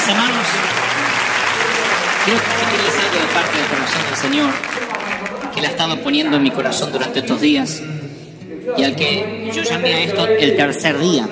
Mis hermanos, quiero compartirles algo de parte del corazón del Señor, que Él ha estado poniendo en mi corazón durante estos días, y al que yo llamé a esto el tercer día.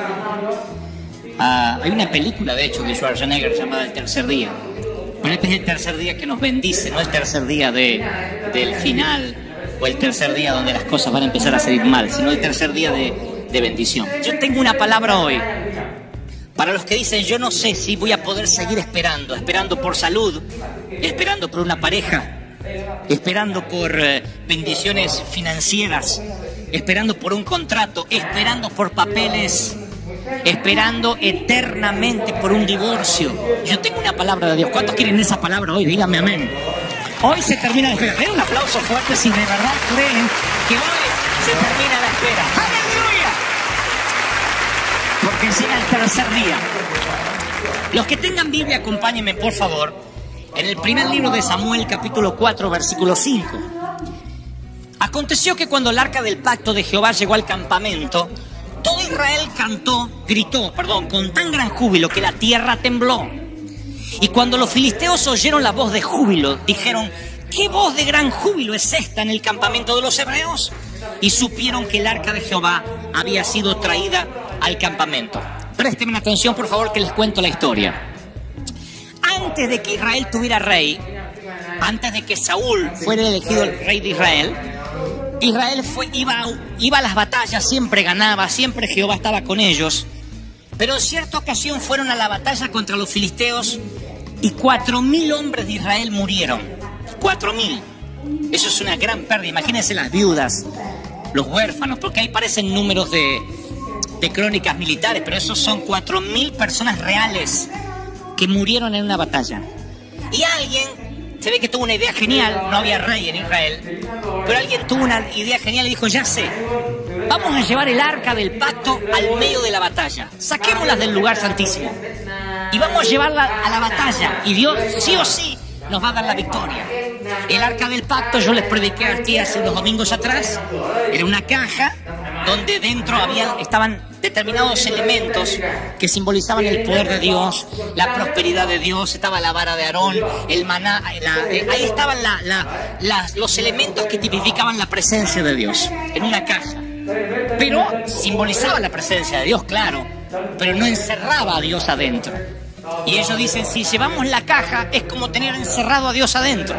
Hay una película, de hecho, de Schwarzenegger llamada El Tercer Día. Pero este es el tercer día que nos bendice, no el tercer día del final o el tercer día donde las cosas van a empezar a salir mal, sino el tercer día de bendición. Yo tengo una palabra hoy para los que dicen: yo no sé si voy a poder seguir esperando por salud, esperando por una pareja, esperando por bendiciones financieras, esperando por un contrato, esperando por papeles, esperando eternamente por un divorcio. Yo tengo una palabra de Dios. ¿Cuántos quieren esa palabra hoy? Díganme amén. Hoy se termina la espera. Den un aplauso fuerte si de verdad creen que hoy se termina la espera. ¡Aleluya! Porque llega el tercer día. Los que tengan Biblia, acompáñenme por favor en el primer libro de Samuel, capítulo 4, versículo 5. Aconteció que cuando el arca del pacto de Jehová llegó al campamento, todo Israel gritó con tan gran júbilo que la tierra tembló. Y cuando los filisteos oyeron la voz de júbilo, dijeron: ¿qué voz de gran júbilo es esta en el campamento de los hebreos? Y supieron que el arca de Jehová había sido traída al campamento. Préstenme atención, por favor, que les cuento la historia. Antes de que Israel tuviera rey, antes de que Saúl fuera elegido el rey de Israel, Israel iba a las batallas, siempre ganaba, siempre Jehová estaba con ellos. Pero en cierta ocasión fueron a la batalla contra los filisteos y 4.000 hombres de Israel murieron. 4.000. Eso es una gran pérdida. Imagínense las viudas, los huérfanos, porque ahí parecen números de crónicas militares, pero esos son 4.000 personas reales que murieron en una batalla. Y alguien, se ve que tuvo una idea genial, no había rey en Israel, pero alguien tuvo una idea genial y dijo: ya sé, vamos a llevar el arca del pacto al medio de la batalla, saquémoslas del lugar santísimo y vamos a llevarla a la batalla, y Dios sí o sí nos va a dar la victoria. El arca del pacto, yo les prediqué aquí hace unos domingos atrás, era una caja donde dentro estaban determinados elementos que simbolizaban el poder de Dios, la prosperidad de Dios. Estaba la vara de Aarón, el maná, ahí estaban los elementos que tipificaban la presencia de Dios en una caja. Pero simbolizaba la presencia de Dios, claro, pero no encerraba a Dios adentro. Y ellos dicen: si llevamos la caja es como tener encerrado a Dios adentro.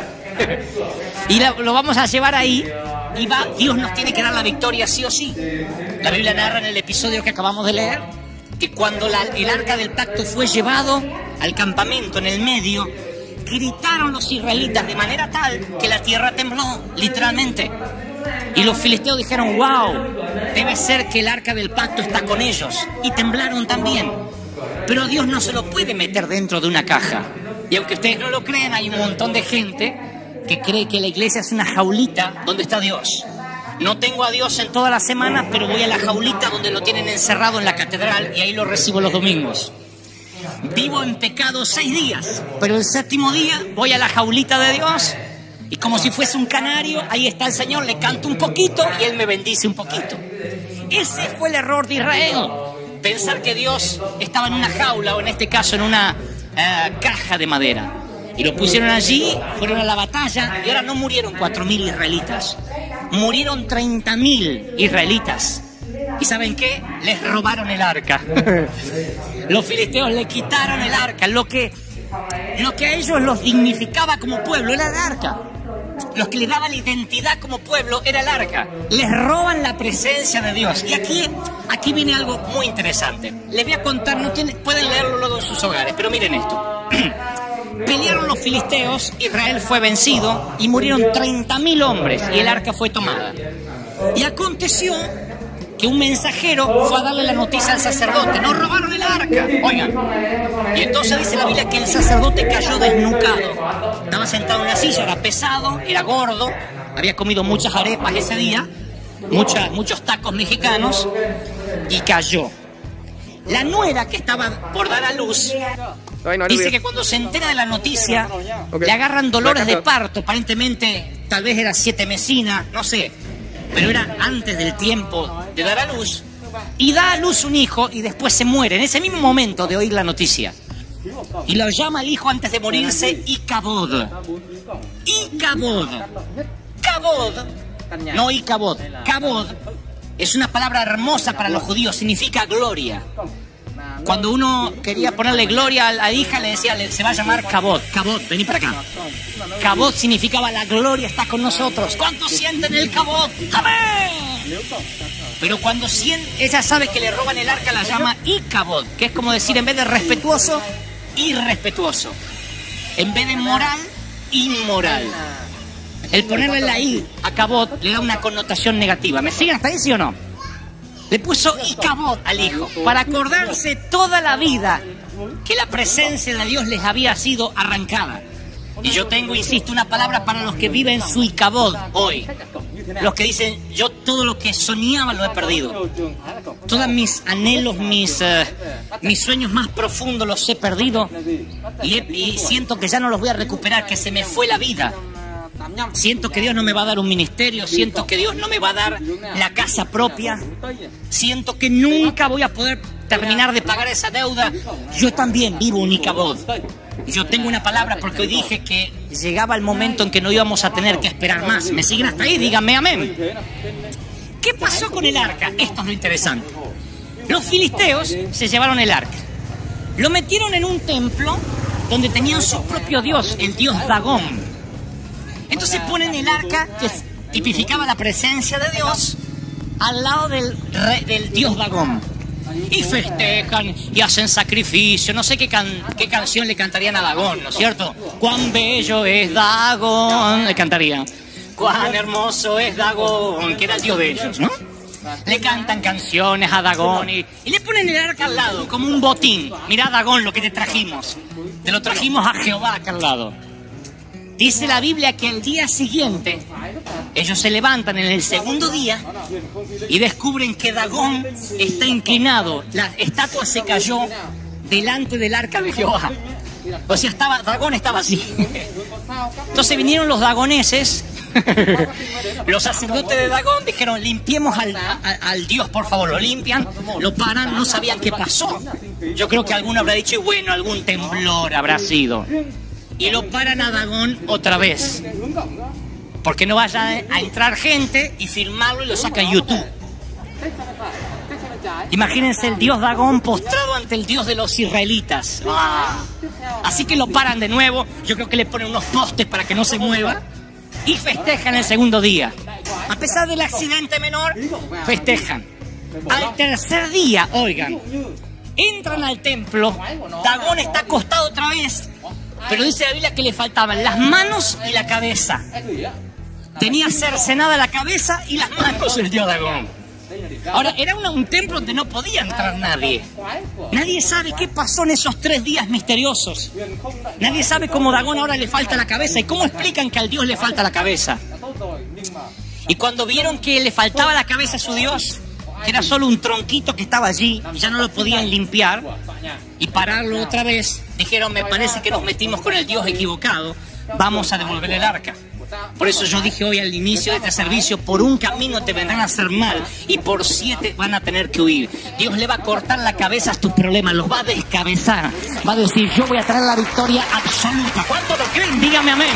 Y lo vamos a llevar ahí, y Dios nos tiene que dar la victoria sí o sí. La Biblia narra en el episodio que acabamos de leer que cuando el arca del pacto fue llevado al campamento en el medio, gritaron los israelitas de manera tal que la tierra tembló, literalmente. Y los filisteos dijeron: wow, debe ser que el arca del pacto está con ellos. Y temblaron también. Pero Dios no se lo puede meter dentro de una caja. Y aunque ustedes no lo crean, hay un montón de gente que cree que la iglesia es una jaulita donde está Dios. No tengo a Dios en toda la semana, pero voy a la jaulita donde lo tienen encerrado en la catedral y ahí lo recibo los domingos. Vivo en pecado 6 días, pero el 7º día voy a la jaulita de Dios y como si fuese un canario, ahí está el Señor, le canto un poquito y Él me bendice un poquito. Ese fue el error de Israel, pensar que Dios estaba en una jaula, o en este caso en una caja de madera. Y lo pusieron allí, fueron a la batalla, y ahora no murieron 4.000 israelitas, murieron 30.000 israelitas. ¿Y saben qué? Les robaron el arca. Los filisteos le quitaron el arca. Lo que a ellos los dignificaba como pueblo era el arca. Los que les daban la identidad como pueblo era el arca. Les roban la presencia de Dios. Y aquí viene algo muy interesante. Les voy a contar, pueden leerlo luego en sus hogares, pero miren esto. Pelearon los filisteos, Israel fue vencido y murieron 30.000 hombres y el arca fue tomada. Y aconteció que un mensajero fue a darle la noticia al sacerdote: nos robaron el arca. Oigan, y entonces dice la Biblia que el sacerdote cayó desnucado. Estaba sentado en una silla, era pesado, era gordo, había comido muchas arepas ese día, muchos tacos mexicanos, y cayó. La nuera, que estaba por dar a luz, dice que cuando se entera de la noticia, le agarran dolores de parto. Aparentemente, tal vez era 7 mesina, no sé, pero era antes del tiempo de dar a luz. Y da a luz un hijo y después se muere en ese mismo momento de oír la noticia. Y lo llama al hijo antes de morirse Icabod. Icabod. Cabod. No Icabod. Cabod es una palabra hermosa para los judíos. Significa gloria. Cuando uno quería ponerle gloria a la hija, le decía, se va a llamar Cabod. Cabod, vení para acá. Cabod significaba la gloria está con nosotros. ¿Cuántos sienten el Cabod? ¡Amén! Pero cuando ella sabe que le roban el arca, la llama Icabod, que es como decir, en vez de respetuoso, irrespetuoso. En vez de moral, inmoral. El ponerle la I a Cabod le da una connotación negativa. ¿Me siguen hasta ahí, sí o no? Le puso Icabod al hijo para acordarse toda la vida que la presencia de Dios les había sido arrancada. Y yo tengo, insisto, una palabra para los que viven su Icabod hoy. Los que dicen, yo todo lo que soñaba lo he perdido. Todos mis anhelos, mis sueños más profundos los he perdido. Y siento que ya no los voy a recuperar, que se me fue la vida. Siento que Dios no me va a dar un ministerio, siento que Dios no me va a dar la casa propia, siento que nunca voy a poder terminar de pagar esa deuda. Yo también vivo un Icabod. Y yo tengo una palabra porque hoy dije que llegaba el momento en que no íbamos a tener que esperar más. ¿Me siguen hasta ahí? Díganme amén. ¿Qué pasó con el arca? Esto es lo interesante. Los filisteos se llevaron el arca. Lo metieron en un templo donde tenían su propio dios, el dios Dagón. Entonces ponen el arca, que tipificaba la presencia de Dios, al lado del dios Dagón. Y festejan y hacen sacrificio. No sé qué canción le cantarían a Dagón, ¿no es cierto? Cuán bello es Dagón, le cantaría. Cuán hermoso es Dagón, que era el dios de ellos, ¿no? Le cantan canciones a Dagón y le ponen el arca al lado, como un botín. Mirá, Dagón, lo que te trajimos. Te lo trajimos a Jehová acá al lado. Dice la Biblia que al día siguiente ellos se levantan en el segundo día y descubren que Dagón está inclinado. La estatua se cayó delante del arca de Jehová. O sea, Dagón estaba así. Entonces vinieron los dagoneses, los sacerdotes de Dagón, dijeron, limpiemos al Dios, por favor. Lo limpian, lo paran, no sabían qué pasó. Yo creo que alguno habrá dicho, bueno, algún temblor habrá sido. Y lo paran a Dagón otra vez. Porque no vaya a entrar gente y filmarlo y lo saca a YouTube. Imagínense el dios Dagón postrado ante el dios de los israelitas. ¡Ah! Así que lo paran de nuevo. Yo creo que le ponen unos postes para que no se mueva. Y festejan el segundo día. A pesar del accidente menor, festejan. Al tercer día, oigan, entran al templo. Dagón está acostado otra vez. Pero dice la Biblia que le faltaban las manos y la cabeza. Tenía cercenada la cabeza y las manos del dios Dagón. Ahora, era un templo donde no podía entrar nadie. Nadie sabe qué pasó en esos 3 días misteriosos. Nadie sabe cómo Dagón ahora le falta la cabeza. ¿Y cómo explican que al dios le falta la cabeza? Y cuando vieron que le faltaba la cabeza a su dios, que era solo un tronquito que estaba allí, y ya no lo podían limpiar y pararlo otra vez, dijeron, me parece que nos metimos con el dios equivocado, vamos a devolver el arca. Por eso yo dije hoy al inicio de este servicio, por un camino te vendrán a hacer mal y por 7 van a tener que huir. Dios le va a cortar la cabeza a tus problemas, los va a descabezar, va a decir, yo voy a traer la victoria absoluta. ¿Cuánto lo creen? Dígame amén.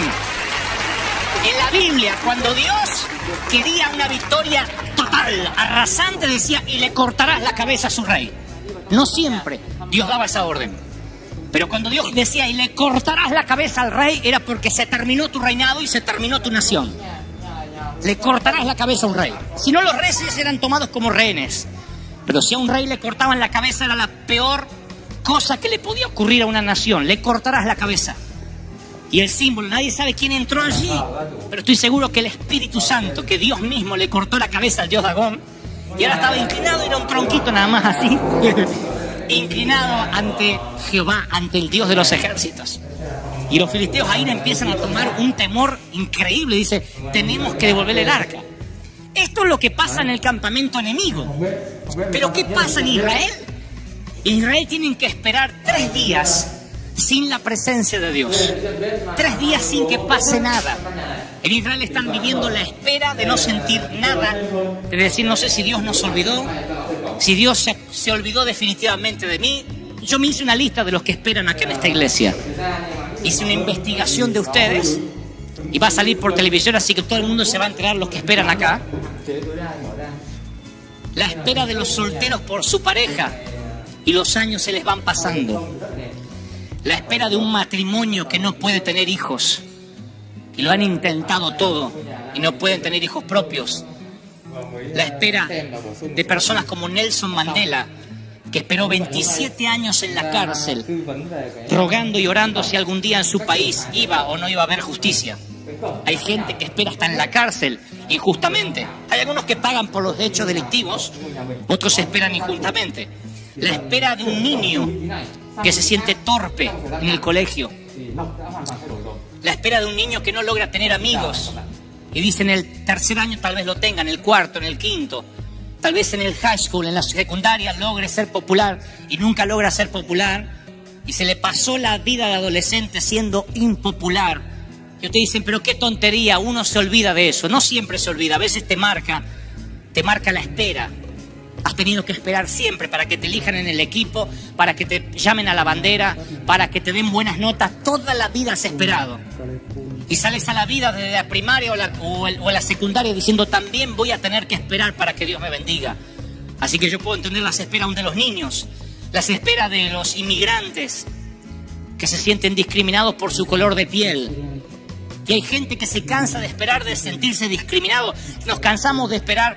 En la Biblia, cuando Dios quería una victoria total, arrasante, decía, y le cortarás la cabeza a su rey. No siempre Dios daba esa orden. Pero cuando Dios decía, y le cortarás la cabeza al rey, era porque se terminó tu reinado y se terminó tu nación. Le cortarás la cabeza a un rey. Si no, los reyes eran tomados como rehenes. Pero si a un rey le cortaban la cabeza, era la peor cosa que le podía ocurrir a una nación. Le cortarás la cabeza. Y el símbolo, nadie sabe quién entró allí, pero estoy seguro que el Espíritu Santo, que Dios mismo le cortó la cabeza al dios Dagón, y ahora estaba inclinado, era un tronquito nada más así, inclinado ante Jehová, ante el Dios de los ejércitos. Y los filisteos ahí empiezan a tomar un temor increíble, dice, tenemos que devolverle el arca. Esto es lo que pasa en el campamento enemigo. Pero ¿qué pasa en Israel? En Israel tienen que esperar 3 días sin la presencia de Dios. 3 días sin que pase nada. En Israel están viviendo la espera de no sentir nada, de decir, no sé si Dios nos olvidó, si Dios se olvidó definitivamente de mí, yo me hice una lista de los que esperan acá en esta iglesia. Hice una investigación de ustedes y va a salir por televisión, así que todo el mundo se va a enterar los que esperan acá. La espera de los solteros por su pareja y los años se les van pasando. La espera de un matrimonio que no puede tener hijos y lo han intentado todo y no pueden tener hijos propios. La espera de personas como Nelson Mandela, que esperó 27 años en la cárcel, rogando y orando si algún día en su país iba o no iba a haber justicia. Hay gente que espera hasta en la cárcel, injustamente. Hay algunos que pagan por los hechos delictivos, otros esperan injustamente. La espera de un niño que se siente torpe en el colegio. La espera de un niño que no logra tener amigos. Y dice en el tercer año tal vez lo tenga, en el cuarto, en el quinto. Tal vez en el high school, en la secundaria, logre ser popular y nunca logra ser popular. Y se le pasó la vida de adolescente siendo impopular. Y ustedes dicen, pero qué tontería, uno se olvida de eso. No siempre se olvida, a veces te marca la espera. Has tenido que esperar siempre para que te elijan en el equipo, para que te llamen a la bandera, para que te den buenas notas. Toda la vida has esperado. Y sales a la vida desde la primaria o la secundaria diciendo, también voy a tener que esperar para que Dios me bendiga. Así que yo puedo entender las esperas aún de los niños, las esperas de los inmigrantes que se sienten discriminados por su color de piel. Y hay gente que se cansa de esperar, de sentirse discriminado. Nos cansamos de esperar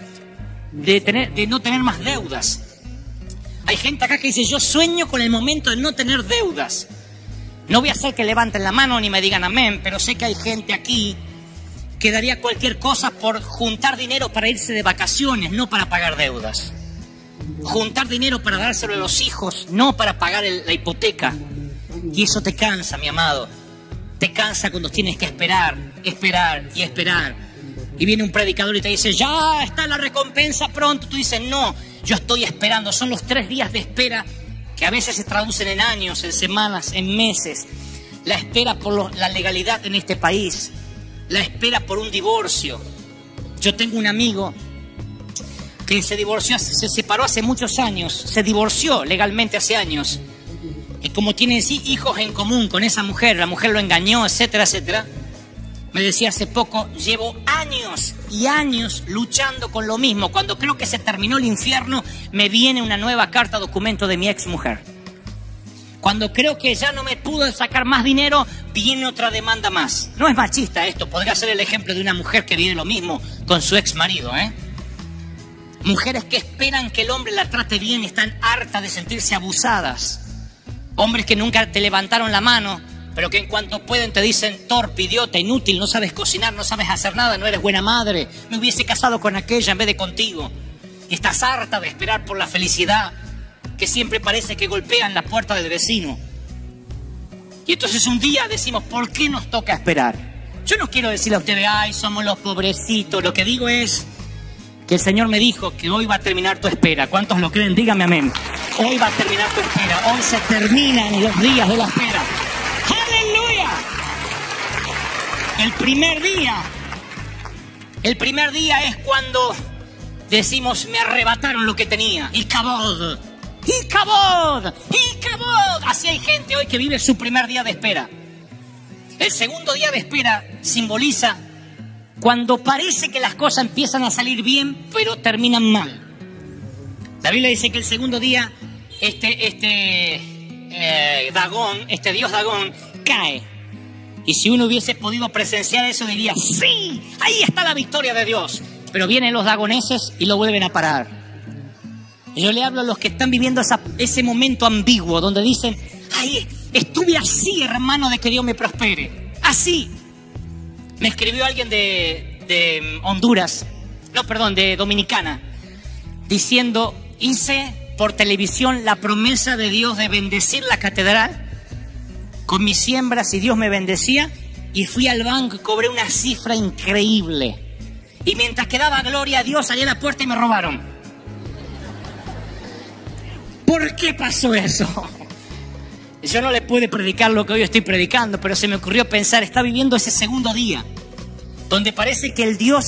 de no tener más deudas. Hay gente acá que dice, yo sueño con el momento de no tener deudas. No voy a hacer que levanten la mano ni me digan amén, pero sé que hay gente aquí que daría cualquier cosa por juntar dinero para irse de vacaciones, no para pagar deudas. Juntar dinero para dárselo a los hijos, no para pagar la hipoteca. Y eso te cansa, mi amado. Te cansa cuando tienes que esperar, esperar y esperar. Y viene un predicador y te dice, ya está la recompensa pronto. Tú dices, no, yo estoy esperando. Son los 3 días de espera que a veces se traducen en años, en semanas, en meses. La espera por la legalidad en este país. La espera por un divorcio. Yo tengo un amigo que se divorció, se separó hace muchos años. Se divorció legalmente hace años. Y como tiene hijos en común con esa mujer, la mujer lo engañó, etcétera, etcétera. Me decía hace poco, llevo años y años luchando con lo mismo. Cuando creo que se terminó el infierno, me viene una nueva carta documento de mi ex mujer. Cuando creo que ya no me pudo sacar más dinero, viene otra demanda más. No es machista esto, podría ser el ejemplo de una mujer que vive lo mismo con su ex marido, ¿eh? Mujeres que esperan que el hombre la trate bien y están hartas de sentirse abusadas. Hombres que nunca te levantaron la mano, pero que en cuanto pueden te dicen torpe, idiota, inútil, no sabes cocinar, no sabes hacer nada, no eres buena madre, me hubiese casado con aquella en vez de contigo. Y estás harta de esperar por la felicidad que siempre parece que golpean la puerta del vecino. Y entonces un día decimos, ¿por qué nos toca esperar? Yo no quiero decirle a ustedes, ay, somos los pobrecitos. Lo que digo es que el Señor me dijo que hoy va a terminar tu espera. ¿Cuántos lo creen? Dígame amén. Hoy va a terminar tu espera. Hoy se terminan los días de la espera. ¡Aleluya! El primer día es cuando decimos, me arrebataron lo que tenía. Y cabod. Y cabod. Y cabod. Así hay gente hoy que vive su primer día de espera. El segundo día de espera simboliza cuando parece que las cosas empiezan a salir bien, pero terminan mal. La Biblia dice que el segundo día, Dios Dagón, cae. Y si uno hubiese podido presenciar eso, diría, sí, ahí está la victoria de Dios. Pero vienen los dagoneses y lo vuelven a parar. Yo le hablo a los que están viviendo ese momento ambiguo, donde dicen, ay, estuve así, hermano, de que Dios me prospere. Así. Me escribió alguien de Honduras, de Dominicana, diciendo, hice por televisión la promesa de Dios de bendecir la catedral con mis siembras y Dios me bendecía, y fui al banco y cobré una cifra increíble. Y mientras que daba gloria a Dios, salí a la puerta y me robaron. ¿Por qué pasó eso? Yo no le pude predicar lo que hoy estoy predicando, pero se me ocurrió pensar, está viviendo ese segundo día, donde parece que el Dios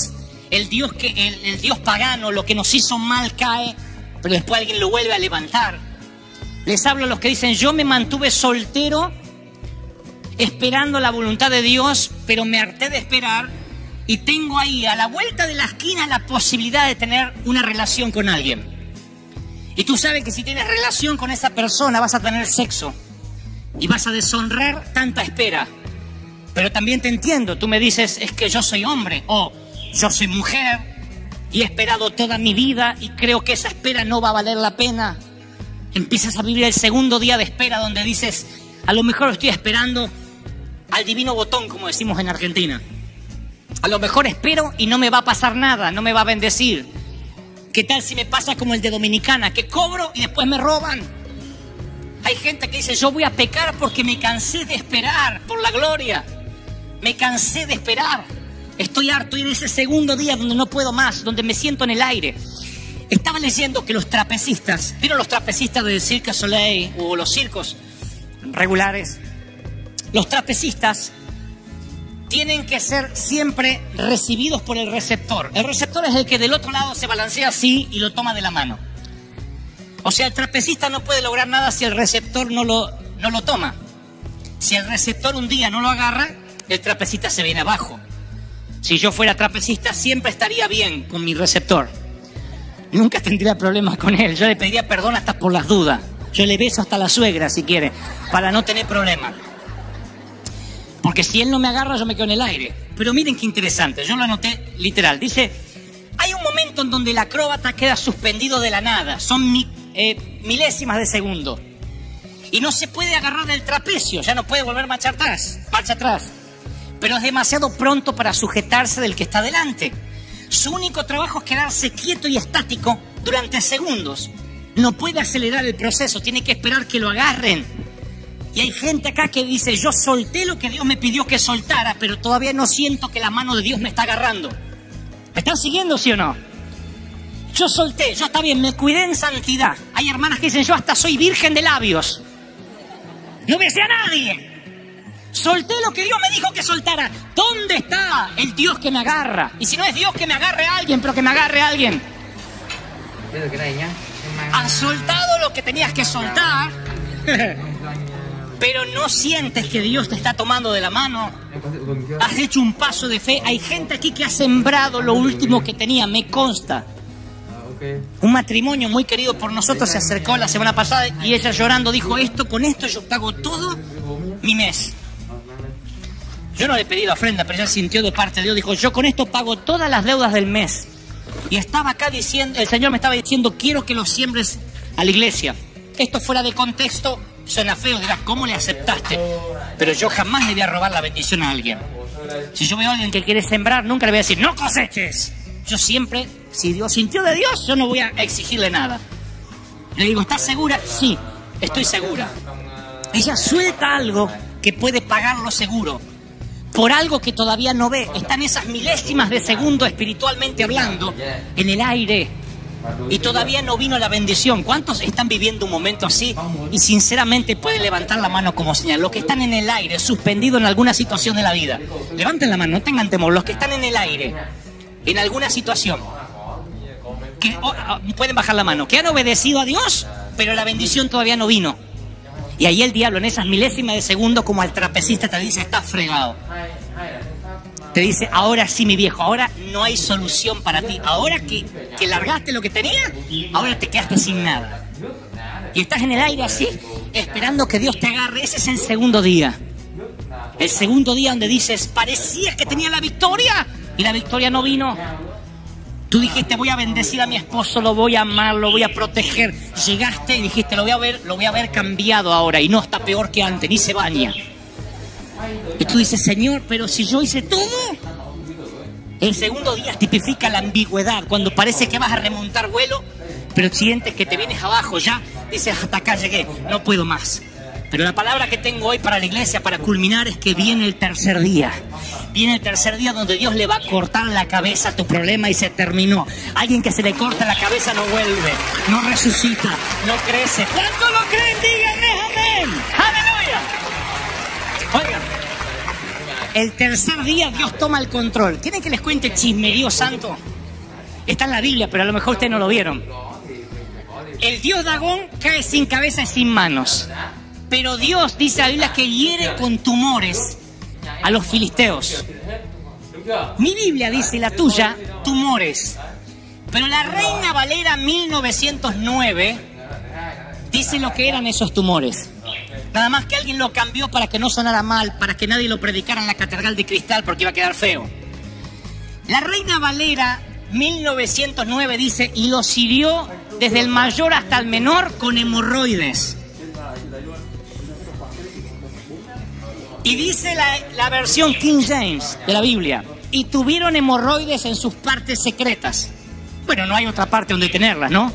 pagano, lo que nos hizo mal cae, pero después alguien lo vuelve a levantar. Les hablo a los que dicen, yo me mantuve soltero esperando la voluntad de Dios, pero me harté de esperar y tengo ahí a la vuelta de la esquina la posibilidad de tener una relación con alguien. Y tú sabes que si tienes relación con esa persona vas a tener sexo y vas a deshonrar tanta espera. Pero también te entiendo, tú me dices, es que yo soy hombre o yo soy mujer y he esperado toda mi vida y creo que esa espera no va a valer la pena. Empiezas a vivir el segundo día de espera donde dices, a lo mejor estoy esperando al divino botón, como decimos en Argentina. A lo mejor espero y no me va a pasar nada, no me va a bendecir. ¿Qué tal si me pasa como el de Dominicana, que cobro y después me roban? Hay gente que dice, yo voy a pecar porque me cansé de esperar por la gloria. Me cansé de esperar. Estoy harto y en ese segundo día donde no puedo más, donde me siento en el aire. Estaba leyendo que los trapecistas, ¿vieron los trapecistas del Cirque du Soleil o los circos regulares? Los trapecistas tienen que ser siempre recibidos por el receptor. El receptor es el que del otro lado se balancea así y lo toma de la mano. O sea, el trapecista no puede lograr nada si el receptor no lo toma. Si el receptor un día no lo agarra, el trapecista se viene abajo. Si yo fuera trapecista siempre estaría bien con mi receptor. Nunca tendría problemas con él. Yo le pediría perdón hasta por las dudas. Yo le beso hasta la suegra si quiere, para no tener problemas. Porque si él no me agarra, yo me quedo en el aire. Pero miren qué interesante, yo lo anoté literal. Dice, hay un momento en donde el acróbata queda suspendido de la nada. Son milésimas de segundo. Y no se puede agarrar del trapecio, ya no puede volver marcha atrás. Pero es demasiado pronto para sujetarse del que está delante. Su único trabajo es quedarse quieto y estático durante segundos. No puede acelerar el proceso, tiene que esperar que lo agarren. Y hay gente acá que dice, yo solté lo que Dios me pidió que soltara, pero todavía no siento que la mano de Dios me está agarrando. ¿Me están siguiendo, sí o no? Yo solté, yo está bien, me cuidé en santidad. Hay hermanas que dicen, yo hasta soy virgen de labios. No besé a nadie. Solté lo que Dios me dijo que soltara. ¿Dónde está el Dios que me agarra? Y si no es Dios, que me agarre a alguien, pero que me agarre a alguien. Has soltado lo que tenías que soltar, pero no sientes que Dios te está tomando de la mano. Has hecho un paso de fe. Hay gente aquí que ha sembrado lo último que tenía, me consta. Un matrimonio muy querido por nosotros se acercó la semana pasada y ella llorando dijo, con esto yo pago todo mi mes. Yo no le pedí la ofrenda, pero ella sintió de parte de Dios, dijo, yo con esto pago todas las deudas del mes. Y estaba acá diciendo, el Señor me estaba diciendo, quiero que lo siembres a la iglesia. Esto fuera de contexto suena feo, dirás, ¿cómo le aceptaste? Pero yo jamás le voy a robar la bendición a alguien. Si yo veo a alguien que quiere sembrar, nunca le voy a decir, no coseches. Yo siempre, si Dios sintió de Dios, yo no voy a exigirle nada. Le digo, ¿estás segura? Sí, estoy segura. Ella suelta algo que puede pagarlo seguro. Por algo que todavía no ve. Están esas milésimas de segundo espiritualmente hablando en el aire. Y todavía no vino la bendición. ¿Cuántos están viviendo un momento así? Y sinceramente pueden levantar la mano como señal. Los que están en el aire, suspendidos en alguna situación de la vida. Levanten la mano, no tengan temor. Los que están en el aire, en alguna situación, que pueden bajar la mano, que han obedecido a Dios, pero la bendición todavía no vino. Y ahí el diablo, en esas milésimas de segundo, como al trapecista, te dice, estás fregado. Te dice, ahora sí, mi viejo, ahora no hay solución para ti. Ahora que largaste lo que tenías, ahora te quedaste sin nada. Y estás en el aire así, esperando que Dios te agarre. Ese es el segundo día. El segundo día donde dices, parecía que tenía la victoria, y la victoria no vino. Tú dijiste, voy a bendecir a mi esposo, lo voy a amar, lo voy a proteger. Llegaste y dijiste, lo voy a ver cambiado ahora, y no está peor que antes, ni se baña. Y tú dices, Señor, pero si yo hice todo. El segundo día tipifica la ambigüedad, cuando parece que vas a remontar vuelo, pero sientes que te vienes abajo ya, dices, hasta acá llegué, no puedo más. Pero la palabra que tengo hoy para la iglesia, para culminar, es que viene el tercer día. Viene el tercer día donde Dios le va a cortar la cabeza a tu problema y se terminó. Alguien que se le corta la cabeza no vuelve, no resucita, no crece. ¿Cuántos lo creen? Díganme amén. ¡Aleluya! Oigan, el tercer día Dios toma el control. ¿Quieren que les cuente chismerío santo? Está en la Biblia, pero a lo mejor ustedes no lo vieron. El dios Dagón cae sin cabeza y sin manos. Pero Dios, dice la Biblia, que hiere con tumores a los filisteos. Mi Biblia dice, la tuya, tumores. Pero la Reina Valera 1909 dice lo que eran esos tumores. Nada más que alguien lo cambió para que no sonara mal, para que nadie lo predicara en la Catedral de Cristal porque iba a quedar feo. La Reina Valera 1909 dice, y los hirió desde el mayor hasta el menor con hemorroides. Y dice la versión King James de la Biblia, y tuvieron hemorroides en sus partes secretas. Bueno, no hay otra parte donde tenerlas, ¿no?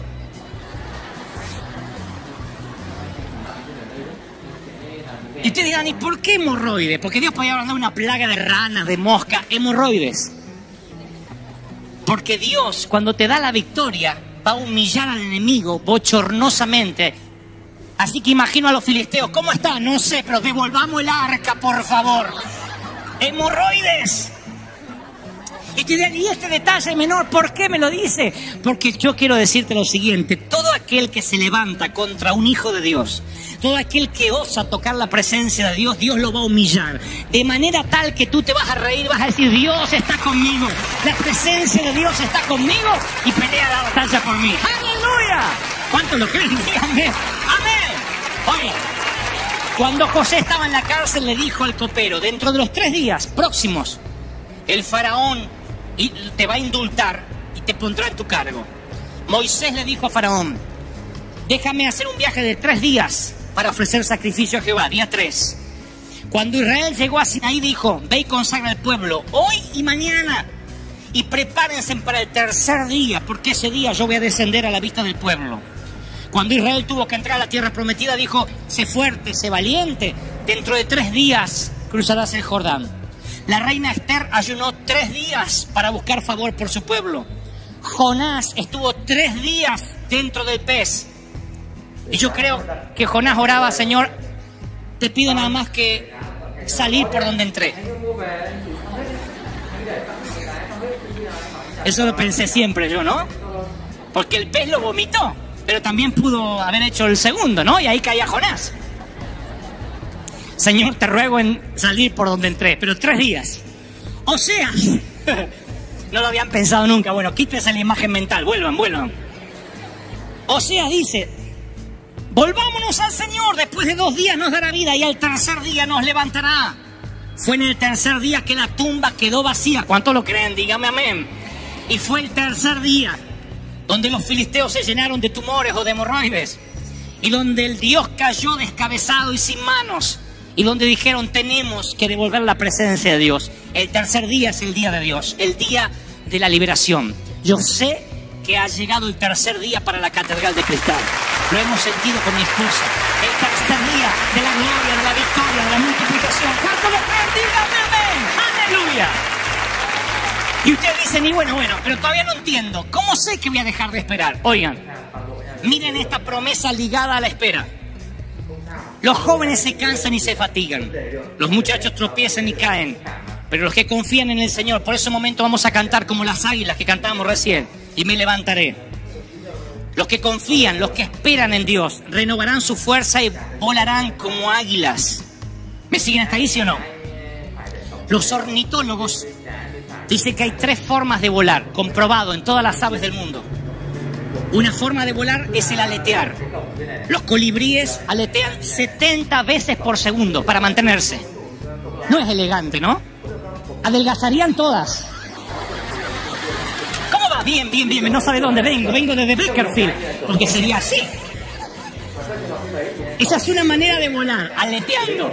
Y ustedes dirán, ¿y por qué hemorroides? Porque Dios podía mandar una plaga de ranas, de moscas, hemorroides. Porque Dios, cuando te da la victoria, va a humillar al enemigo bochornosamente. Así que imagino a los filisteos, ¿cómo está? No sé, pero devolvamos el arca, por favor. ¡Hemorroides! Y te dirán, ¿y este detalle menor por qué me lo dice? Porque yo quiero decirte lo siguiente: todo aquel que se levanta contra un hijo de Dios, todo aquel que osa tocar la presencia de Dios, Dios lo va a humillar. De manera tal que tú te vas a reír, vas a decir, Dios está conmigo, la presencia de Dios está conmigo y pelea la batalla por mí. ¡Aleluya! ¿Cuántos lo creen? Díganme. ¡Amén! Oye, cuando José estaba en la cárcel le dijo al copero, dentro de los 3 días próximos, el faraón te va a indultar y te pondrá en tu cargo. Moisés le dijo a Faraón, déjame hacer un viaje de 3 días para ofrecer sacrificio a Jehová, día 3. Cuando Israel llegó a Sinaí dijo, ve y consagra al pueblo hoy y mañana, y prepárense para el 3er día, porque ese día yo voy a descender a la vista del pueblo. Cuando Israel tuvo que entrar a la tierra prometida, dijo, sé fuerte, sé valiente, dentro de 3 días cruzarás el Jordán. La reina Esther ayunó 3 días para buscar favor por su pueblo. Jonás estuvo 3 días dentro del pez. Y yo creo que Jonás oraba, Señor, te pido nada más que salir por donde entré. Eso lo pensé siempre yo, ¿no? Porque el pez lo vomitó, pero también pudo haber hecho el segundo, ¿no? Y ahí caía Jonás. Señor, te ruego en salir por donde entré, pero 3 días. O sea, no lo habían pensado nunca. Bueno, quítese la imagen mental, vuelvan. O sea, dice, volvámonos al Señor, después de 2 días nos dará vida y al 3er día nos levantará. Fue en el 3er día que la tumba quedó vacía. ¿Cuántos lo creen? Dígame amén. Y fue el 3er día donde los filisteos se llenaron de tumores o de hemorroides, y donde el Dios cayó descabezado y sin manos, y donde dijeron, tenemos que devolver la presencia de Dios. El 3er día es el día de Dios, el día de la liberación. Yo sé que ha llegado el 3er día para la Catedral de Cristal. Lo hemos sentido con mi esposa. El 3er día de la gloria, de la victoria, de la multiplicación. ¿Cuánto lo creen? Dígame amén. ¡Aleluya! Y ustedes dicen, y bueno, pero todavía no entiendo. ¿Cómo sé que voy a dejar de esperar? Oigan, miren esta promesa ligada a la espera. Los jóvenes se cansan y se fatigan. Los muchachos tropiezan y caen. Pero los que confían en el Señor, por ese momento vamos a cantar como las águilas que cantamos recién. Y me levantaré. Los que confían, los que esperan en Dios, renovarán su fuerza y volarán como águilas. ¿Me siguen hasta ahí, sí o no? Los ornitólogos dicen que hay 3 formas de volar, comprobado en todas las aves del mundo. Una forma de volar es el aletear. Los colibríes aletean 70 veces por segundo para mantenerse. No es elegante, ¿no? Adelgazarían todas. ¿Cómo va? Bien. No sabe dónde vengo. Vengo desde Bakersfield. Porque sería así. Esa es una manera de volar, aleteando.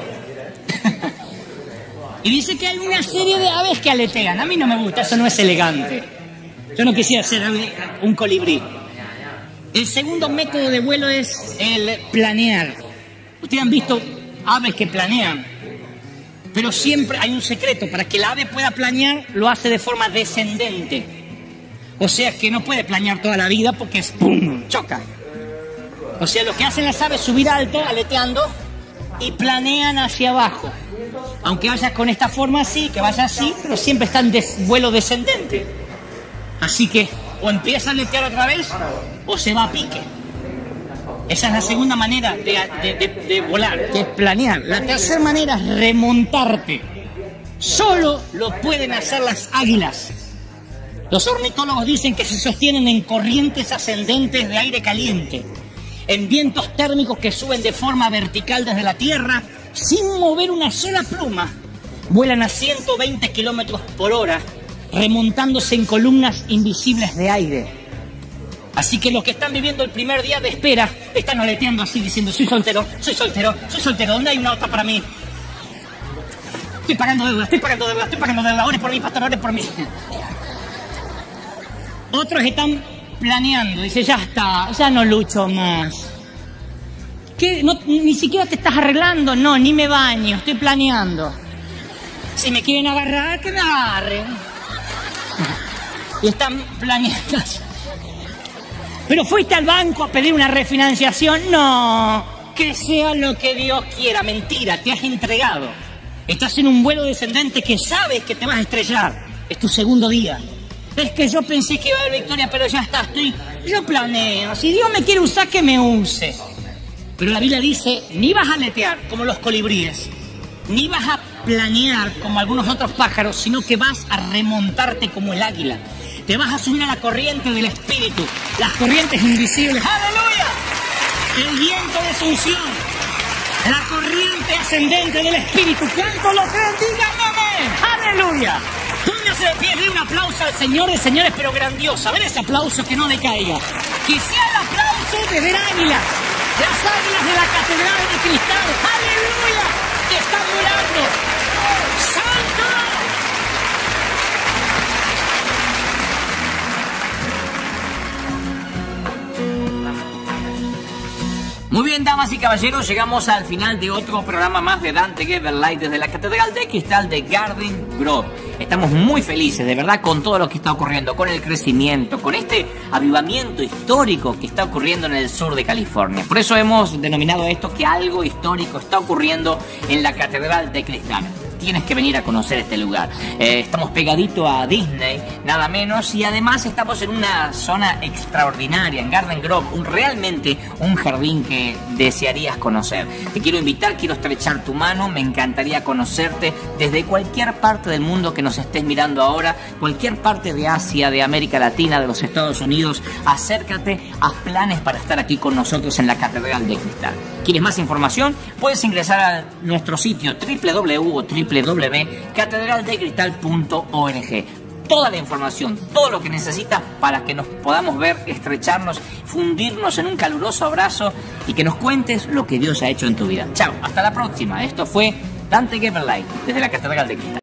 Y dice que hay una serie de aves que aletean. A mí no me gusta, eso no es elegante. Yo no quisiera ser un colibrí. El segundo método de vuelo es el planear. Ustedes han visto aves que planean, pero siempre hay un secreto. Para que el ave pueda planear, lo hace de forma descendente. O sea que no puede planear toda la vida porque es ¡pum! Choca. O sea, lo que hacen las aves es subir alto, aleteando, y planean hacia abajo. Aunque vaya con esta forma así, que vaya así, pero siempre está en vuelo descendente. Así que o empieza a aletear otra vez o se va a pique. Esa es la segunda manera de volar, que es planear. La tercera manera es remontarte. Solo lo pueden hacer las águilas. Los ornitólogos dicen que se sostienen en corrientes ascendentes de aire caliente, en vientos térmicos que suben de forma vertical desde la Tierra, sin mover una sola pluma. Vuelan a 120 kilómetros por hora, remontándose en columnas invisibles de aire. Así que los que están viviendo el primer día de espera están aleteando así, diciendo: soy soltero, soy soltero, soy soltero, ¿dónde hay una otra para mí? Estoy pagando deuda, estoy pagando deuda, estoy pagando deuda, ore por mí, pastor, ore por mí. Otros están planeando, dice: ya está, ya no lucho más. ¿Qué? No, ni siquiera te estás arreglando, no, ni me baño, estoy planeando. Si me quieren agarrar, que me agarren. Y están planeando. ¿Pero fuiste al banco a pedir una refinanciación? No, que sea lo que Dios quiera. Mentira, te has entregado. Estás en un vuelo descendente que sabes que te vas a estrellar. Es tu segundo día. Es que yo pensé que iba a haber victoria, pero ya está, yo planeo. Si Dios me quiere usar, que me use. Pero la Biblia dice: ni vas a aletear como los colibríes, ni vas a planear como algunos otros pájaros, sino que vas a remontarte como el águila. Te vas a subir a la corriente del Espíritu, las corrientes invisibles. ¡Aleluya! El viento de Asunción, la corriente ascendente del Espíritu. ¿Cuánto lo creen? Díganme amén. ¡Aleluya! Póngase de pie, dé un aplauso al Señor de señores, pero grandioso. A ver ese aplauso que no decaiga. Que sea el aplauso de ver águilas. Las águilas de la Catedral de Cristal. ¡Aleluya! Que están volando. ¡Santo! Muy bien, damas y caballeros, llegamos al final de otro programa más de Dante Gebel Live desde la Catedral de Cristal de Garden Grove. Estamos muy felices, de verdad, con todo lo que está ocurriendo, con el crecimiento, con este avivamiento histórico que está ocurriendo en el sur de California. Por eso hemos denominado esto que algo histórico está ocurriendo en la Catedral de Cristal. Tienes que venir a conocer este lugar. Estamos pegadito a Disney, nada menos, y además estamos en una zona extraordinaria, en Garden Grove, realmente un jardín que desearías conocer. Te quiero invitar, quiero estrechar tu mano, me encantaría conocerte desde cualquier parte del mundo que nos estés mirando ahora, cualquier parte de Asia, de América Latina, de los Estados Unidos. Acércate, haz planes para estar aquí con nosotros en la Catedral de Cristal. ¿Quieres más información? Puedes ingresar a nuestro sitio www.catedraldecristal.org. Toda la información, todo lo que necesitas para que nos podamos ver, estrecharnos, fundirnos en un caluroso abrazo y que nos cuentes lo que Dios ha hecho en tu vida. Chao, hasta la próxima. Esto fue Dante Gebel Live desde la Catedral de Cristal.